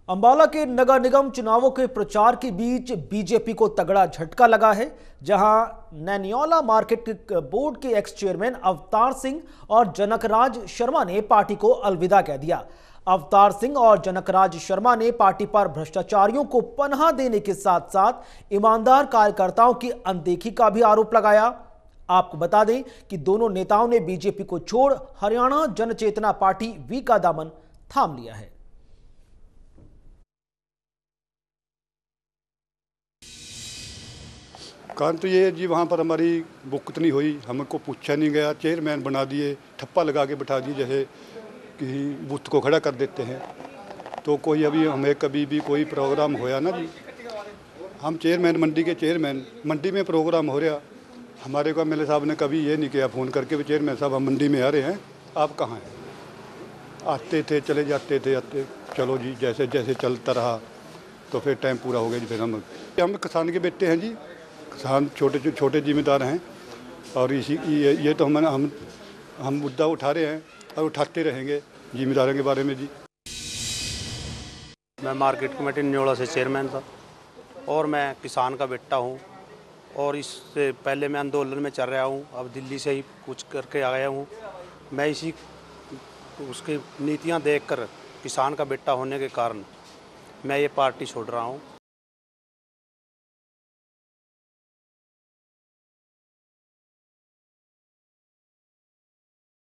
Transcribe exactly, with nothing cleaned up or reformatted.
अंबाला के नगर निगम चुनावों के प्रचार के बीच बीजेपी को तगड़ा झटका लगा है, जहां नैनियोला मार्केट बोर्ड के एक्स चेयरमैन अवतार सिंह और जनकराज शर्मा ने पार्टी को अलविदा कह दिया। अवतार सिंह और जनकराज शर्मा ने पार्टी पर भ्रष्टाचारियों को पनाह देने के साथ साथ ईमानदार कार्यकर्ताओं की अनदेखी का भी आरोप लगाया। आपको बता दें कि दोनों नेताओं ने बीजेपी को छोड़ हरियाणा जनचेतना पार्टी वी का दामन थाम लिया है। कारण तो ये जी, वहाँ पर हमारी बुक नहीं हुई, हमको पूछा नहीं गया, चेयरमैन बना दिए, ठप्पा लगा के बैठा दिए, जैसे कि बूथ को खड़ा कर देते हैं। तो कोई अभी हमें कभी भी कोई प्रोग्राम होया ना जी, हम चेयरमैन मंडी के चेयरमैन, मंडी में प्रोग्राम हो रहा, हमारे को एम एल ए साहब ने कभी ये नहीं किया फ़ोन करके भी चेयरमैन साहब हम मंडी में आ रहे हैं, आप कहाँ हैं। आते थे, चले जाते थे, आते चलो जी, जैसे जैसे चलता रहा तो फिर टाइम पूरा हो गया जी। फिर हम हम किसान के बेटे हैं जी, किसान छोटे छोटे जिम्मेदार हैं, और इसी ये, ये तो हम हम हम मुद्दा उठा रहे हैं और उठाते रहेंगे जिम्मेदारों के बारे में जी। मैं मार्केट कमेटी नैनियोला से चेयरमैन था और मैं किसान का बेटा हूँ, और इससे पहले मैं आंदोलन में चल रहा हूँ। अब दिल्ली से ही कुछ करके आ गया हूँ। मैं इसी उसकी नीतियाँ देखकर किसान का बेटा होने के कारण मैं ये पार्टी छोड़ रहा हूँ।